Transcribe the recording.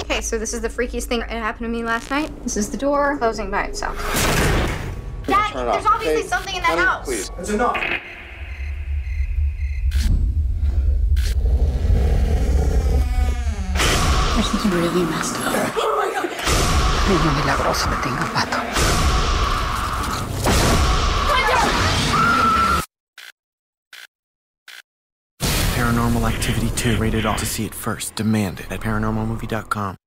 Okay, so this is the freakiest thing that happened to me last night. This is the door closing by itself. Daddy, there's obviously something in that house. Please. That's enough. This is really messed up. Oh my God. Es muy milagroso que tenga pato. Paranormal Activity 2, rated R. To see it first, demand it at ParanormalMovie.com.